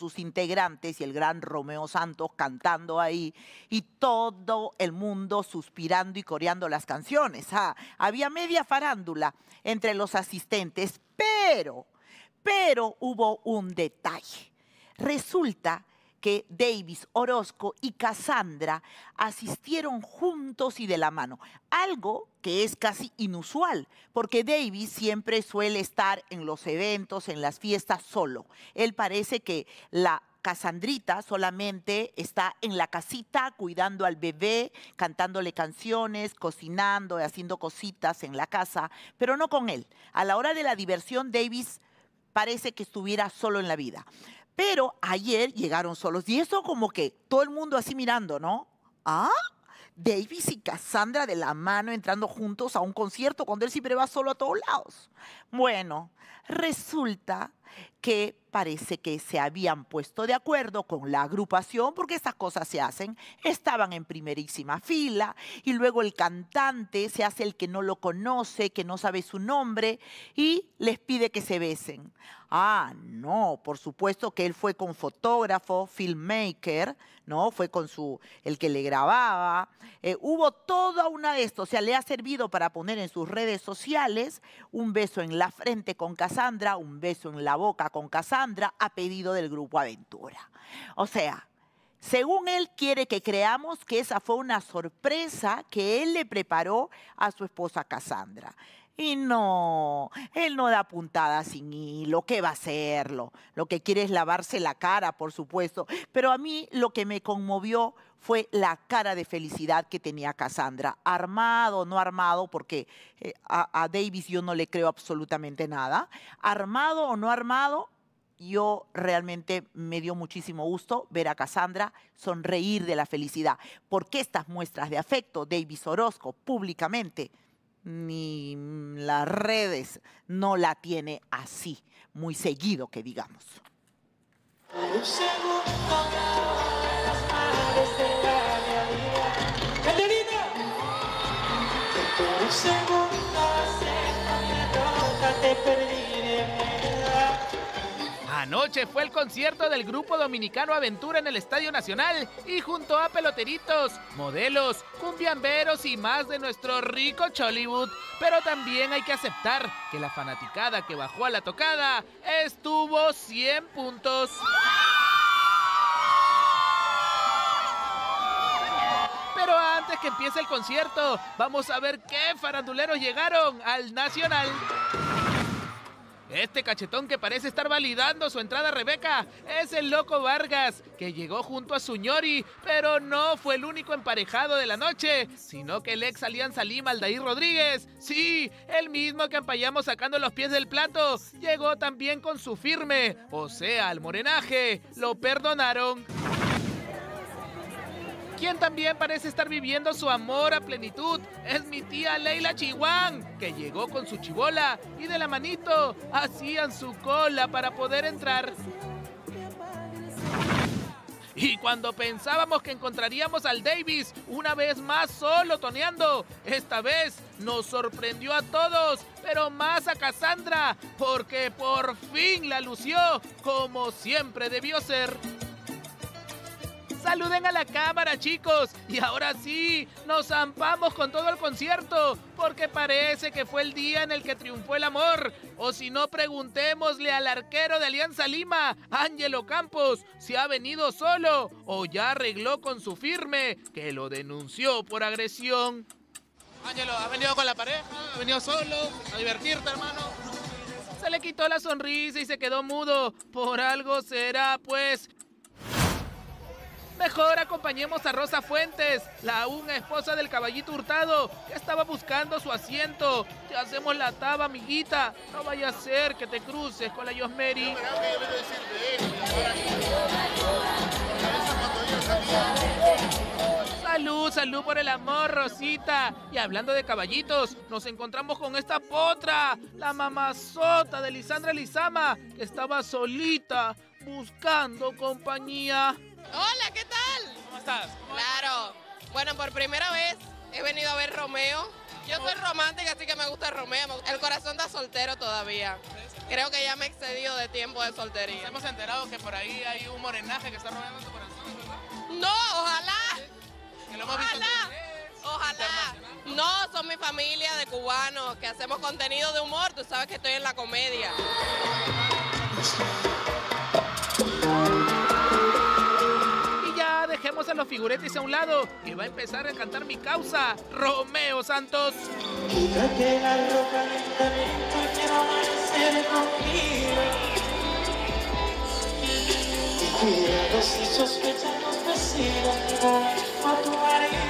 sus integrantes y el gran Romeo Santos cantando ahí y todo el mundo suspirando y coreando las canciones. Había media farándula entre los asistentes, pero hubo un detalle. Resulta que Davis, Orozco y Cassandra asistieron juntos y de la mano. Algo que es casi inusual, porque Davis siempre suele estar en los eventos, en las fiestas solo. Él parece que la Cassandrita solamente está en la casita cuidando al bebé, cantándole canciones, cocinando, haciendo cositas en la casa, pero no con él. A la hora de la diversión, Davis parece que estuviera solo en la vida. Pero ayer llegaron solos y eso como que todo el mundo así mirando, ¿no? ¿Ah? Davis y Cassandra de la mano entrando juntos a un concierto cuando él siempre va solo a todos lados. Bueno, resulta que parece que se habían puesto de acuerdo con la agrupación, porque estas cosas se hacen, estaban en primerísima fila y luego el cantante se hace el que no lo conoce, que no sabe su nombre y les pide que se besen. Ah, no, por supuesto que él fue con fotógrafo, filmmaker, ¿no? Fue con el que le grababa. Hubo toda una de esto, o sea, le ha servido para poner en sus redes sociales un beso en la frente con Cassandra, un beso en la boca con Cassandra, a pedido del grupo Aventura. O sea, según él quiere que creamos que esa fue una sorpresa que él le preparó a su esposa Cassandra. Y no, él no da puntada sin hilo, ¿qué va a hacerlo? Lo que quiere es lavarse la cara, por supuesto. Pero a mí lo que me conmovió fue la cara de felicidad que tenía Cassandra. Armado o no armado, porque a Davis yo no le creo absolutamente nada. Armado o no armado, yo realmente me dio muchísimo gusto ver a Cassandra sonreír de la felicidad. Porque estas muestras de afecto, Davis Orozco, públicamente, ni las redes no la tiene así, muy seguido que digamos. Anoche fue el concierto del grupo dominicano Aventura en el Estadio Nacional y junto a peloteritos, modelos, cumbiamberos y más de nuestro rico Chollywood. Pero también hay que aceptar que la fanaticada que bajó a la tocada estuvo 100 puntos. Pero antes que empiece el concierto, vamos a ver qué faranduleros llegaron al Nacional. Este cachetón que parece estar validando su entrada a Rebeca es el Loco Vargas, que llegó junto a su ñori, pero no fue el único emparejado de la noche, sino que el ex Alianza Lima, Aldair Rodríguez, sí, el mismo que ampallamos sacando los pies del plato, llegó también con su firme, o sea, al morenaje, lo perdonaron. Quien también parece estar viviendo su amor a plenitud es mi tía Leila Chihuán, que llegó con su chibola y de la manito hacían su cola para poder entrar. Y cuando pensábamos que encontraríamos al Davis una vez más solo toneando, esta vez nos sorprendió a todos, pero más a Cassandra, porque por fin la lució como siempre debió ser. Saluden a la cámara, chicos, y ahora sí, nos zampamos con todo el concierto, porque parece que fue el día en el que triunfó el amor. O si no, preguntémosle al arquero de Alianza Lima, Ángelo Campos, si ha venido solo o ya arregló con su firme, que lo denunció por agresión. Ángelo, ¿has venido con la pareja? ¿Has venido solo? ¿A divertirte, hermano? Se le quitó la sonrisa y se quedó mudo. Por algo será, pues. Mejor acompañemos a Rosa Fuentes, la aún esposa del Caballito Hurtado, que estaba buscando su asiento. Te hacemos la taba, amiguita. No vaya a ser que te cruces con la Yosmeri. Salud, salud por el amor, Rosita. Y hablando de caballitos, nos encontramos con esta potra, la mamazota de Lisandra Lizama, que estaba solita buscando compañía. Hola, ¿qué tal? ¿Cómo estás? Claro. Bueno, por primera vez He venido a ver Romeo. Yo soy romántica, así que me gusta Romeo. El corazón está soltero todavía. Creo que ya me he excedido de tiempo de soltería. Nos hemos enterado que por ahí hay un morenaje que está rodeando tu corazón, ¿verdad? No, ojalá. Que lo hemos visto en Ojalá. redes, Ojalá. internacional. No, son mi familia de cubanos que hacemos contenido de humor. Tú sabes que estoy en la comedia. Y ya dejemos a los figuretes a un lado, que va a empezar a cantar mi causa, Romeo Santos. Quítate la ropa lentamente, quiero amanecer contigo. Y cuidado si sospechan los vecinos que voy a tu marido.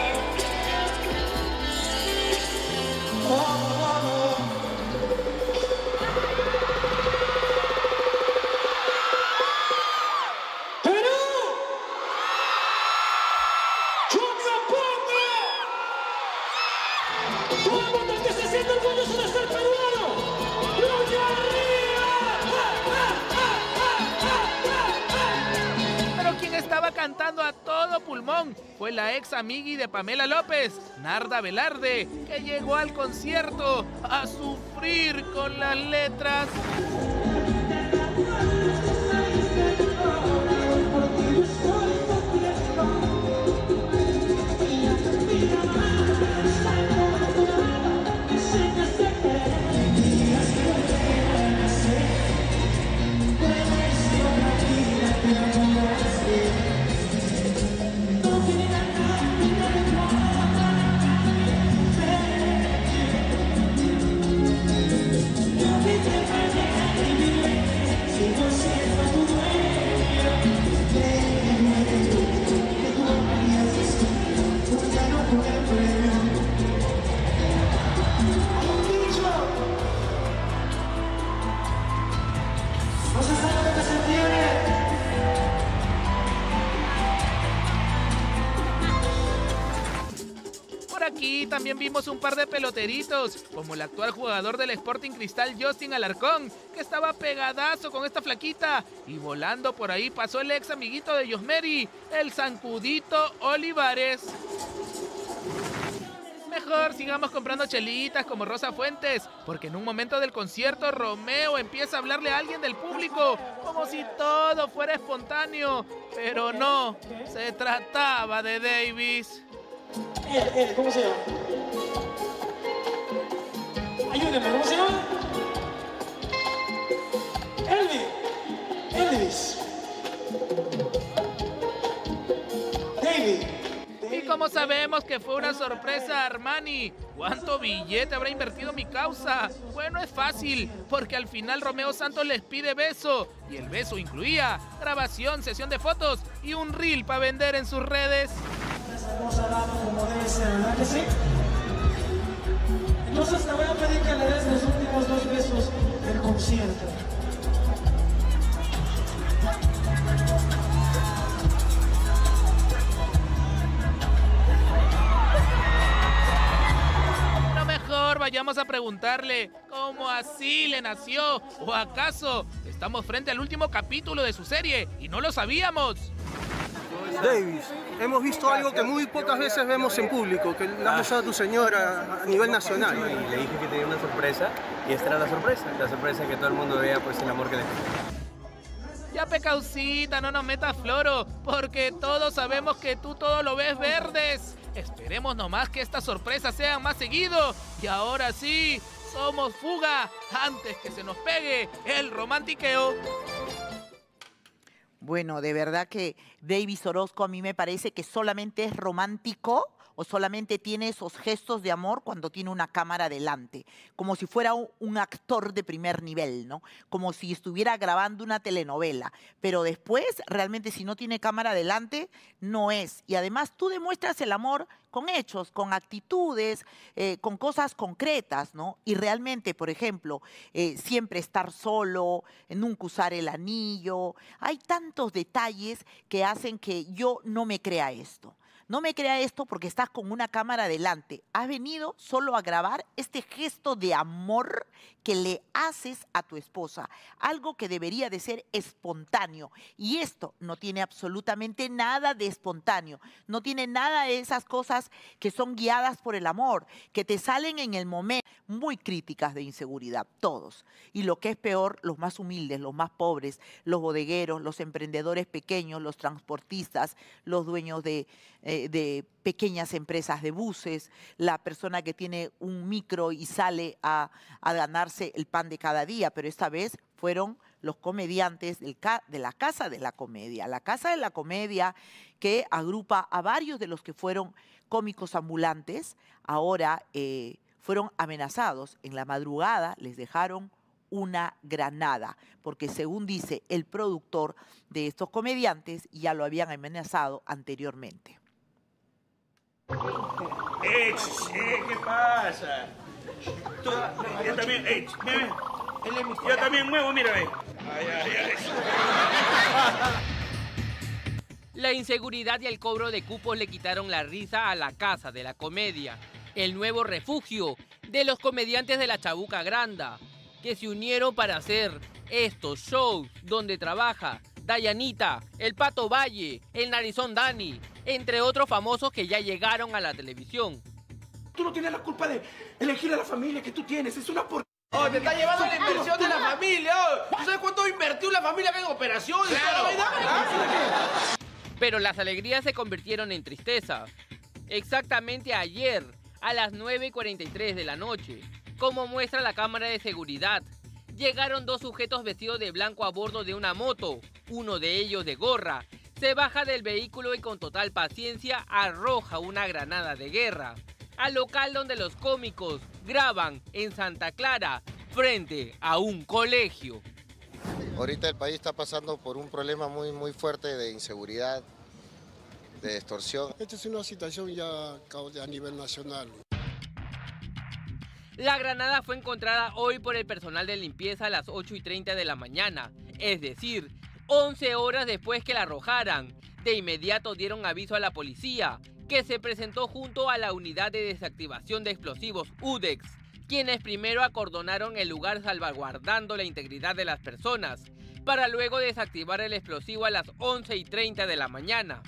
¡Perú! ¡Chocaponga! ¡Todo el mundo que se siente orgulloso de ser peruano! ¡Lucha arriba! Pero quien estaba cantando a todo pulmón fue la ex amigui de Pamela López, Narda Velarde, que llegó al concierto a sufrir con las letras. No se sabe lo que se tiene. Por aquí también vimos un par de peloteritos, como el actual jugador del Sporting Cristal, Justin Alarcón, que estaba pegadazo con esta flaquita, y volando por ahí pasó el ex amiguito de Yosmeri, el zancudito Olivares. Mejor sigamos comprando chelitas como Rosa Fuentes, porque en un momento del concierto Romeo empieza a hablarle a alguien del público, como si todo fuera espontáneo, pero no, se trataba de Davis. ¿Cómo se llama? Ayúdenme, ¿cómo se llama? Elvis. David. Y como sabemos que fue una sorpresa, Armani, ¿cuánto billete habrá invertido mi causa? Bueno, es fácil, porque al final Romeo Santos les pide beso, y el beso incluía grabación, sesión de fotos y un reel para vender en sus redes. Hemos hablado como debe ser, ¿verdad que sí? Entonces te voy a pedir que le des los últimos 2 besos del concierto. Lo mejor vayamos a preguntarle cómo así le nació, o acaso estamos frente al último capítulo de su serie y no lo sabíamos. Davis, hemos visto algo que muy pocas veces vemos en público, que le has mostrado a tu señora a nivel nacional. Y le dije que tenía una sorpresa, y esta era la sorpresa que todo el mundo vea pues el amor que le tengo. Ya Pecaucita, no nos metas floro, porque todos sabemos que tú todo lo ves verdes. Esperemos nomás que estas sorpresas sean más seguido, y ahora sí, somos fuga antes que se nos pegue el romantiqueo. Bueno, de verdad que Davis Orozco a mí me parece que solamente es romántico o solamente tiene esos gestos de amor cuando tiene una cámara delante, como si fuera un actor de primer nivel, ¿no? Como si estuviera grabando una telenovela. Pero después, realmente, si no tiene cámara delante, no es. Y además tú demuestras el amor con hechos, con actitudes, con cosas concretas, ¿no? Y realmente, por ejemplo, siempre estar solo, nunca usar el anillo. Hay tantos detalles que hacen que yo no me crea esto. No me crea esto porque estás con una cámara delante. Has venido solo a grabar este gesto de amor que le haces a tu esposa. Algo que debería de ser espontáneo. Y esto no tiene absolutamente nada de espontáneo. No tiene nada de esas cosas que son guiadas por el amor, que te salen en el momento. Muy críticas de inseguridad, todos. Y lo que es peor, los más humildes, los más pobres, los bodegueros, los emprendedores pequeños, los transportistas, los dueños de pequeñas empresas de buses, la persona que tiene un micro y sale a ganarse el pan de cada día, pero esta vez fueron los comediantes de la Casa de la Comedia. La Casa de la Comedia que agrupa a varios de los que fueron cómicos ambulantes, ahora fueron amenazados. En la madrugada les dejaron una granada, porque según dice el productor de estos comediantes, ya lo habían amenazado anteriormente. ¿Qué pasa? Yo también, mira, yo también muevo, mira, ve. La inseguridad y el cobro de cupos le quitaron la risa a la Casa de la Comedia, el nuevo refugio de los comediantes de la Chabuca Granda, que se unieron para hacer estos shows donde trabaja Dayanita, el Pato Valle, el Narizón Dani, entre otros famosos que ya llegaron a la televisión. Tú no tienes la culpa de elegir a la familia que tú tienes, es una porquería. Oh, te está llevando la inversión de la familia. Oh. ¿Tú sabes cuánto invirtió la familia en operaciones? Claro. Pero las alegrías se convirtieron en tristeza. Exactamente ayer, a las 9:43 de la noche, como muestra la cámara de seguridad, llegaron dos sujetos vestidos de blanco a bordo de una moto, uno de ellos de gorra, se baja del vehículo y con total paciencia arroja una granada de guerra al local donde los cómicos graban en Santa Clara, frente a un colegio. Ahorita el país está pasando por un problema muy fuerte de inseguridad, de extorsión. Esta es una situación ya a nivel nacional. La granada fue encontrada hoy por el personal de limpieza a las 8:30 de la mañana, es decir, 11 horas después que la arrojaran. De inmediato dieron aviso a la policía, que se presentó junto a la Unidad de Desactivación de Explosivos UDEX, quienes primero acordonaron el lugar salvaguardando la integridad de las personas, para luego desactivar el explosivo a las 11:30 de la mañana.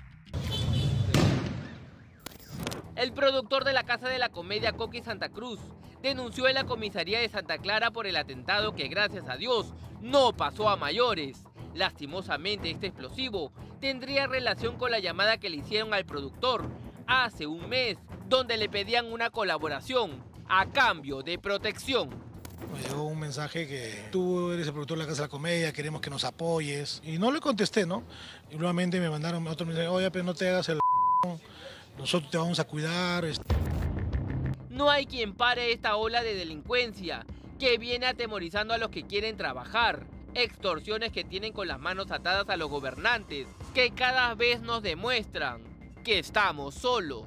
El productor de la Casa de la Comedia, Coqui Santa Cruz, denunció en la comisaría de Santa Clara por el atentado que, gracias a Dios, no pasó a mayores. Lastimosamente, este explosivo tendría relación con la llamada que le hicieron al productor hace un mes, donde le pedían una colaboración a cambio de protección. Me llegó un mensaje que tú eres el productor de la Casa de la Comedia, queremos que nos apoyes. Y no le contesté, ¿no? Y nuevamente me mandaron otro mensaje, oye, pero no te hagas el... nosotros te vamos a cuidar. No hay quien pare esta ola de delincuencia que viene atemorizando a los que quieren trabajar. Extorsiones que tienen con las manos atadas a los gobernantes, que cada vez nos demuestran que estamos solos.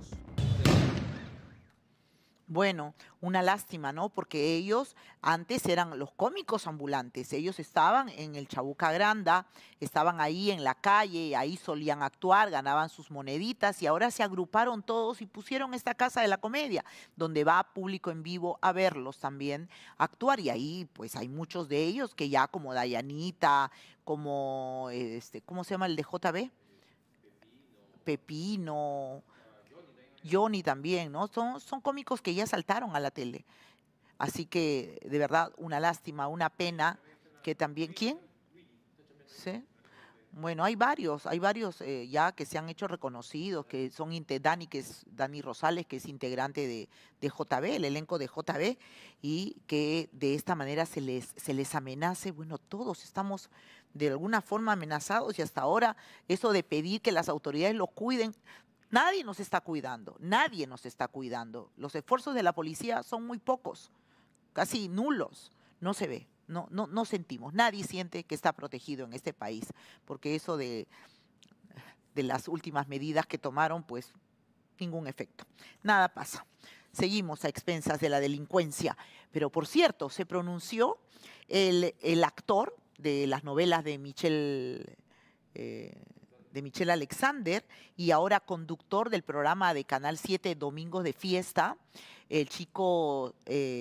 Bueno, una lástima, ¿no? Porque ellos antes eran los cómicos ambulantes. Ellos estaban en el Chabuca Granda, estaban ahí en la calle, ahí solían actuar, ganaban sus moneditas y ahora se agruparon todos y pusieron esta Casa de la Comedia, donde va público en vivo a verlos también actuar. Y ahí pues hay muchos de ellos que ya como Dayanita, como, ¿cómo se llama el de JB? Pepino. Johnny también, ¿no? Son cómicos que ya saltaron a la tele. Así que, de verdad, una lástima, una pena que también... ¿Quién? ¿Sí? Bueno, hay varios ya que se han hecho reconocidos, que son Dani, que es Dani Rosales, que es integrante de JB, el elenco de JB, y que de esta manera se les amenace. Bueno, todos estamos de alguna forma amenazados y hasta ahora eso de pedir que las autoridades los cuiden, nadie nos está cuidando, nadie nos está cuidando. Los esfuerzos de la policía son muy pocos, casi nulos, no se ve. No sentimos, nadie siente que está protegido en este país, porque eso de las últimas medidas que tomaron, pues ningún efecto, nada pasa. Seguimos a expensas de la delincuencia, pero por cierto, se pronunció el actor de las novelas de de Michelle Alexander y ahora conductor del programa de Canal 7 Domingos de Fiesta. El chico,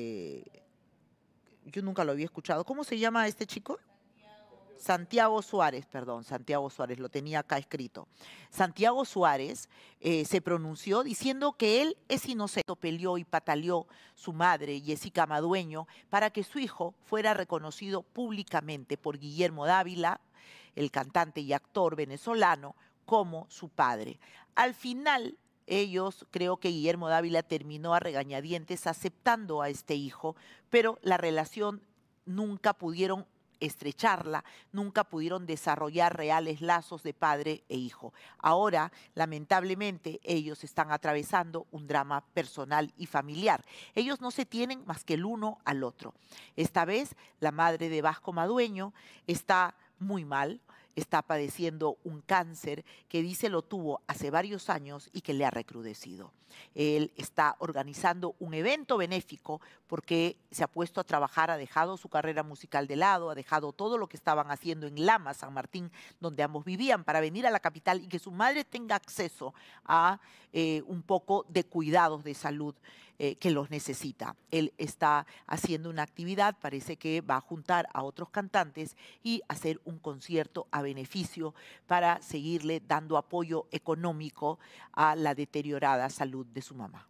yo nunca lo había escuchado. ¿Cómo se llama este chico? Santiago Suárez, perdón, Santiago Suárez, lo tenía acá escrito. Santiago Suárez se pronunció diciendo que él es inocente, peleó y pataleó su madre, Jessica Madueño, para que su hijo fuera reconocido públicamente por Guillermo Dávila, el cantante y actor venezolano, como su padre. Al final, creo que Guillermo Dávila terminó a regañadientes aceptando a este hijo, pero la relación nunca pudieron estrecharla, nunca pudieron desarrollar reales lazos de padre e hijo. Ahora, lamentablemente, ellos están atravesando un drama personal y familiar. Ellos no se tienen más que el uno al otro. Esta vez, la madre de Vasco Madueño está muy mal, está padeciendo un cáncer que dice lo tuvo hace varios años y que le ha recrudecido. Él está organizando un evento benéfico porque se ha puesto a trabajar, ha dejado su carrera musical de lado, ha dejado todo lo que estaban haciendo en Lama, San Martín, donde ambos vivían, para venir a la capital y que su madre tenga acceso a un poco de cuidados de salud que los necesita. Él está haciendo una actividad, parece que va a juntar a otros cantantes y hacer un concierto a beneficio para seguirle dando apoyo económico a la deteriorada salud de su mamá.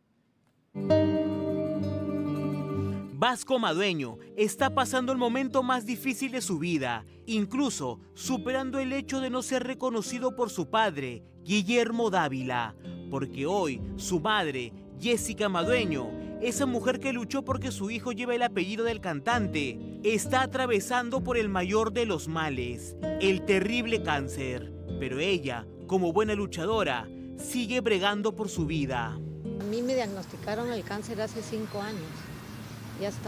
Vasco Madueño está pasando el momento más difícil de su vida, incluso superando el hecho de no ser reconocido por su padre, Guillermo Dávila, porque hoy su madre, Jessica Madueño, esa mujer que luchó porque su hijo lleve el apellido del cantante, está atravesando por el mayor de los males, el terrible cáncer. Pero ella, como buena luchadora, sigue bregando por su vida. A mí me diagnosticaron el cáncer hace 5 años y ha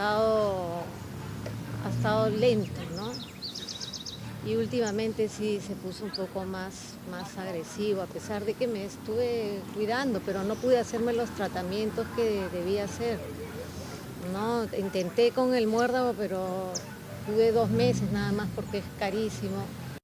estado lento, ¿no? Y últimamente sí se puso un poco más agresivo, a pesar de que me estuve cuidando, pero no pude hacerme los tratamientos que debía hacer. No, intenté con el muérdago, pero tuve 2 meses nada más porque es carísimo.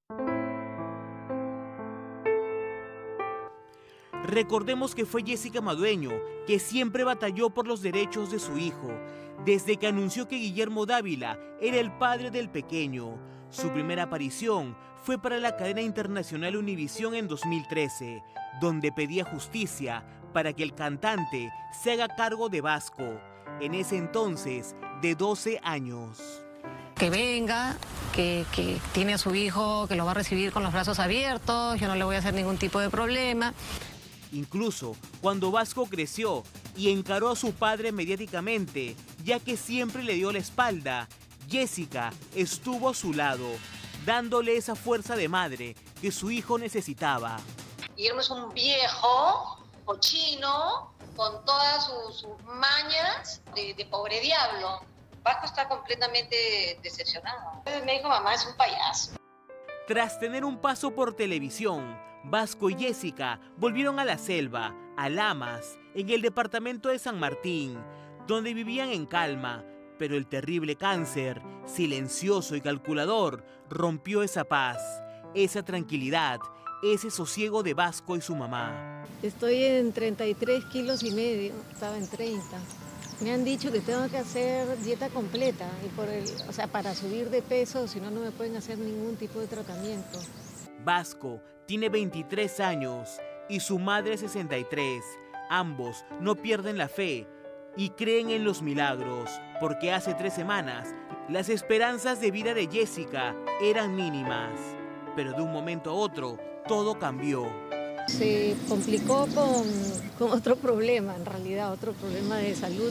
Recordemos que fue Jessica Madueño que siempre batalló por los derechos de su hijo, desde que anunció que Guillermo Dávila era el padre del pequeño. Su primera aparición fue para la cadena internacional Univisión en 2013, donde pedía justicia para que el cantante se haga cargo de Vasco, en ese entonces de 12 años. Que venga, que tiene a su hijo, que lo va a recibir con los brazos abiertos, yo no le voy a hacer ningún tipo de problema. Incluso cuando Vasco creció y encaró a su padre mediáticamente, ya que siempre le dio la espalda, Jessica estuvo a su lado, dándole esa fuerza de madre que su hijo necesitaba. Guillermo es un viejo cochino con todas sus mañas de pobre diablo. Vasco está completamente decepcionado. Me dijo, mamá, es un payaso. Tras tener un paso por televisión, Vasco y Jessica volvieron a la selva, a Lamas, en el departamento de San Martín, donde vivían en calma, pero el terrible cáncer, silencioso y calculador, rompió esa paz, esa tranquilidad, ese sosiego de Vasco y su mamá. Estoy en 33,5 kilos, estaba en 30. Me han dicho que tengo que hacer dieta completa, y para subir de peso, si no, no me pueden hacer ningún tipo de tratamiento. Vasco tiene 23 años y su madre 63. Ambos no pierden la fe y creen en los milagros, porque hace 3 semanas las esperanzas de vida de Jessica eran mínimas. Pero de un momento a otro, todo cambió. Se complicó con otro problema, en realidad, otro problema de salud,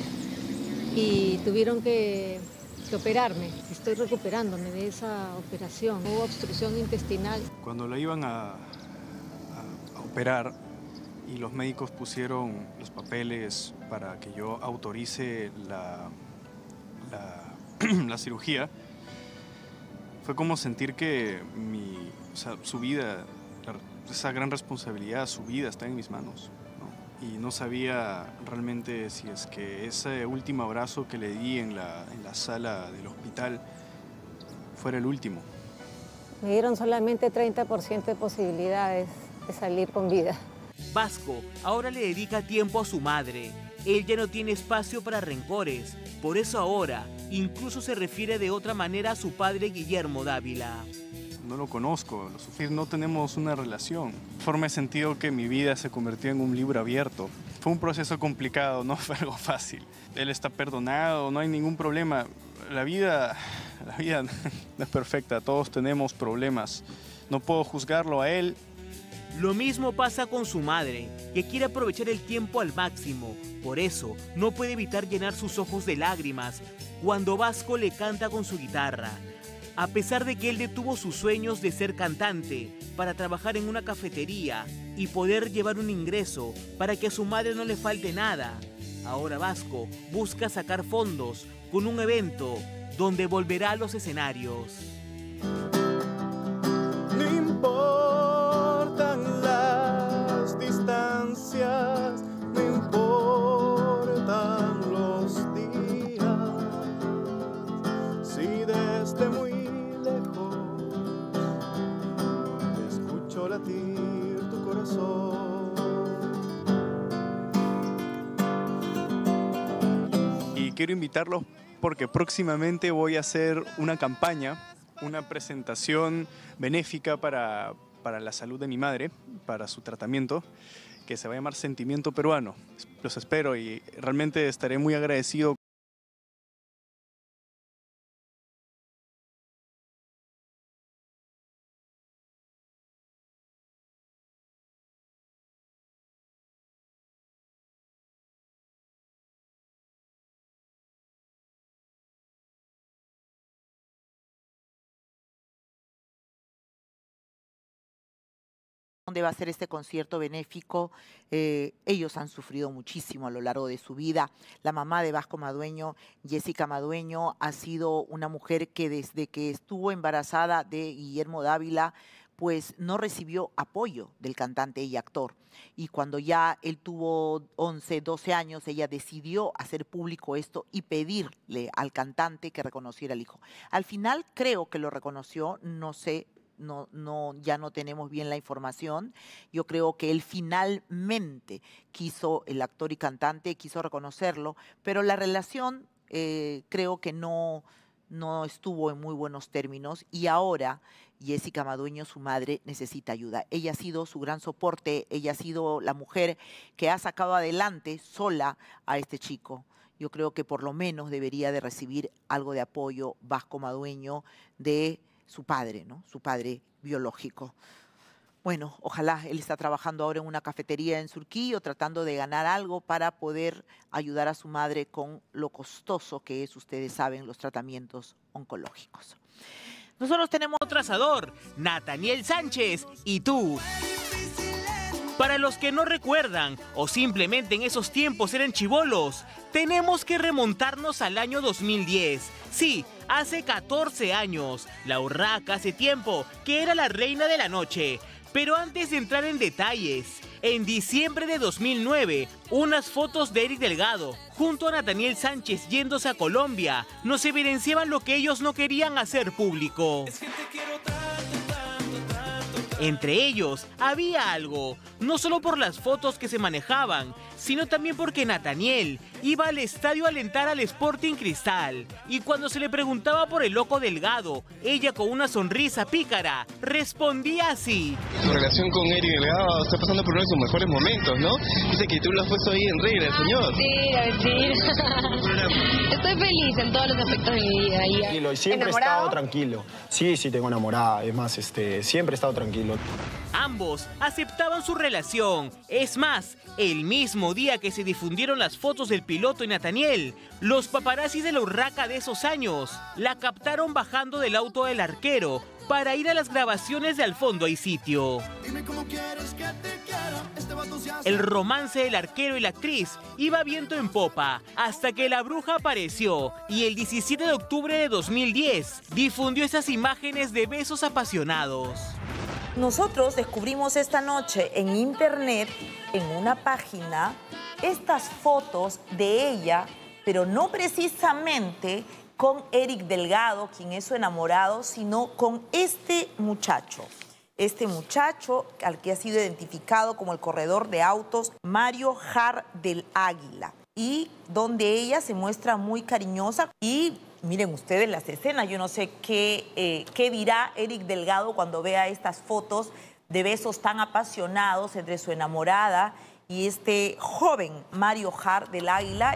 y tuvieron que operarme. Estoy recuperándome de esa operación. Hubo obstrucción intestinal. Cuando la iban a operar y los médicos pusieron los papeles para que yo autorice la cirugía, fue como sentir que su vida, esa gran responsabilidad, su vida está en mis manos, ¿no? Y no sabía realmente si es que ese último abrazo que le di en la sala del hospital fuera el último. Me dieron solamente 30% de posibilidades de salir con vida. Vasco ahora le dedica tiempo a su madre. Él ya no tiene espacio para rencores. Por eso ahora incluso se refiere de otra manera a su padre Guillermo Dávila. No lo conozco, lo sufrí, no tenemos una relación. De forma he sentido que mi vida se convirtió en un libro abierto. Fue un proceso complicado, no fue algo fácil. Él está perdonado, no hay ningún problema. La vida no es perfecta, todos tenemos problemas. No puedo juzgarlo a él. Lo mismo pasa con su madre, que quiere aprovechar el tiempo al máximo. Por eso, no puede evitar llenar sus ojos de lágrimas cuando Vasco le canta con su guitarra. A pesar de que él detuvo sus sueños de ser cantante para trabajar en una cafetería y poder llevar un ingreso para que a su madre no le falte nada, ahora Vasco busca sacar fondos con un evento donde volverá a los escenarios. No importan las distancias, no importan los días, si desde muy lejos escucho latir tu corazón. Y quiero invitarlos porque próximamente voy a hacer una campaña, una presentación benéfica para la salud de mi madre, para su tratamiento, que se va a llamar Sentimiento Peruano. Los espero y realmente estaré muy agradecido. Dónde va a ser este concierto benéfico. Ellos han sufrido muchísimo a lo largo de su vida. La mamá de Vasco Madueño, Jessica Madueño, ha sido una mujer que desde que estuvo embarazada de Guillermo Dávila, pues no recibió apoyo del cantante y actor. Y cuando ya él tuvo 11, 12 años, ella decidió hacer público esto y pedirle al cantante que reconociera al hijo. Al final creo que lo reconoció, no sé, ya no tenemos bien la información. Yo creo que él finalmente quiso, el actor y cantante, quiso reconocerlo, pero la relación creo que no estuvo en muy buenos términos y ahora Jessica Madueño, su madre, necesita ayuda. Ella ha sido su gran soporte, ella ha sido la mujer que ha sacado adelante sola a este chico. Yo creo que por lo menos debería de recibir algo de apoyo Vasco Madueño de su padre, ¿no? Su padre biológico. Bueno, ojalá él está trabajando ahora en una cafetería en Surquillo, tratando de ganar algo para poder ayudar a su madre con lo costoso que es, ustedes saben, los tratamientos oncológicos. Nosotros tenemos otro trazador, Nathaniel Sánchez y tú. Para los que no recuerdan o simplemente en esos tiempos eran chibolos, tenemos que remontarnos al año 2010. Sí, hace 14 años. La Urraca hace tiempo que era la reina de la noche. Pero antes de entrar en detalles, en diciembre de 2009, unas fotos de Eric Delgado junto a Nathaniel Sánchez yéndose a Colombia nos evidenciaban lo que ellos no querían hacer público. Entre ellos había algo, no solo por las fotos que se manejaban, sino también porque Nathaniel iba al estadio a alentar al Sporting Cristal. Y cuando se le preguntaba por el loco Delgado, ella con una sonrisa pícara respondía así. Su relación con Eric Delgado está pasando por uno de sus mejores momentos, ¿no? Dice que tú lo has puesto ahí en regla, el señor. Sí. Estoy feliz en todos los aspectos de mi vida. Tranquilo, y siempre he estado tranquilo. Sí, tengo enamorada, es más, siempre he estado tranquilo. Ambos aceptaban su relación. Es más, el mismo día que se difundieron las fotos del piloto y Nathaniel, los paparazzis de la Urraca de esos años la captaron bajando del auto del arquero para ir a las grabaciones de Al Fondo Hay Sitio. El romance del arquero y la actriz iba viento en popa hasta que la bruja apareció y el 17 de octubre de 2010 difundió esas imágenes de besos apasionados. Nosotros descubrimos esta noche en internet, en una página, estas fotos de ella, pero no precisamente con Eric Delgado, quien es su enamorado, sino con este muchacho. Este muchacho, al que ha sido identificado como el corredor de autos Mario Jar del Águila, y donde ella se muestra muy cariñosa. Y miren ustedes las escenas, yo no sé qué dirá Eric Delgado cuando vea estas fotos de besos tan apasionados entre su enamorada y este joven Mario Jar del Águila.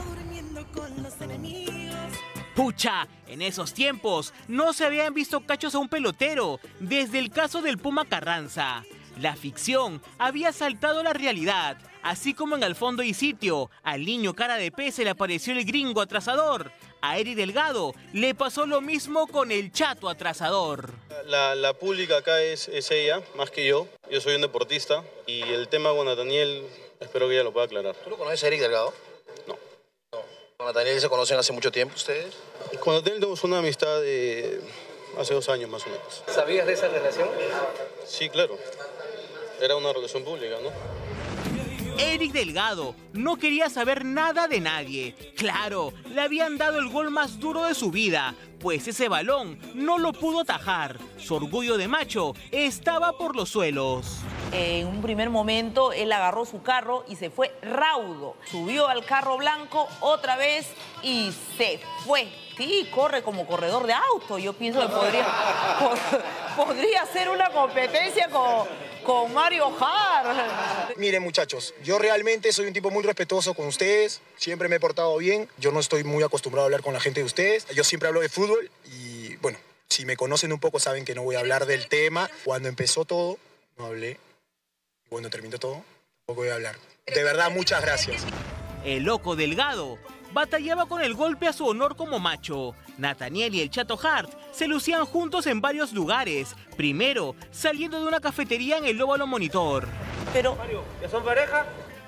Pucha, en esos tiempos no se habían visto cachos a un pelotero desde el caso del Puma Carranza. La ficción había saltado a la realidad, así como en Al Fondo y Sitio, al niño cara de pez se le apareció el gringo atrasador. A Eric Delgado le pasó lo mismo con el chato atrasador. La pública acá es ella, más que yo. Yo soy un deportista y el tema con Nathaniel espero que ella lo pueda aclarar. ¿Tú lo conoces a Eric Delgado? No. ¿Con Nathaniel se conocen hace mucho tiempo ustedes? Con Nathaniel tenemos una amistad de hace 2 años más o menos. ¿Sabías de esa relación? Sí, claro. Era una relación pública, ¿no? Eric Delgado no quería saber nada de nadie. Claro, le habían dado el gol más duro de su vida, pues ese balón no lo pudo atajar. Su orgullo de macho estaba por los suelos. En un primer momento, él agarró su carro y se fue raudo. Subió al carro blanco otra vez y se fue. Sí, corre como corredor de auto. Yo pienso que podría ser una competencia con Mario Jar. Miren, muchachos, yo realmente soy un tipo muy respetuoso con ustedes. Siempre me he portado bien. Yo no estoy muy acostumbrado a hablar con la gente de ustedes. Yo siempre hablo de fútbol y, bueno, si me conocen un poco saben que no voy a hablar del tema. Cuando empezó todo, no hablé. Cuando terminó todo, tampoco voy a hablar. De verdad, muchas gracias. El loco Delgado batallaba con el golpe a su honor como macho. Nathaniel y el Chato Hart se lucían juntos en varios lugares. Primero, saliendo de una cafetería en el Óvalo Monitor. Pero... ¿Ya son pareja?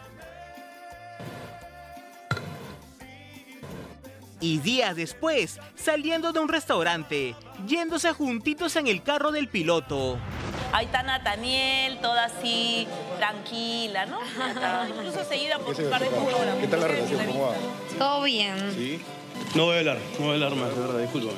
Y días después, saliendo de un restaurante, yéndose juntitos en el carro del piloto. Ahí está Nathaniel, toda así, tranquila, ¿no? Incluso seguida por un par de fotógrafos. ¿Qué tal la relación? ¿Cómo va? Todo bien. ¿Sí? No voy a hablar más, de verdad, discúlpame.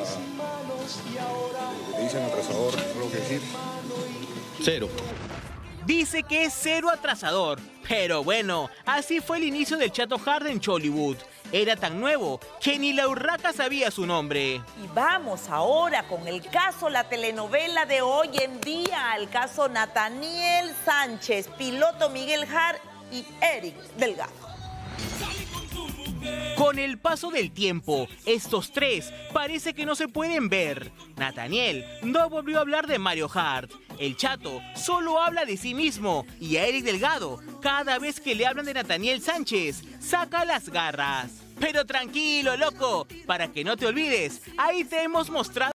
¿Te dicen atrasador? ¿Algo que decir? Cero. Dice que es cero atrasador. Pero bueno, así fue el inicio del Chato Hart en Chollywood. Era tan nuevo que ni la urraca sabía su nombre. Y vamos ahora con el caso, la telenovela de hoy en día, el caso Nathaniel Sánchez, piloto Miguel Jar y Eric Delgado. Con el paso del tiempo, estos tres parece que no se pueden ver. Nathaniel no volvió a hablar de Mario Hart. El Chato solo habla de sí mismo. Y a Eric Delgado, cada vez que le hablan de Nathaniel Sánchez, saca las garras. Pero tranquilo, loco, para que no te olvides, ahí te hemos mostrado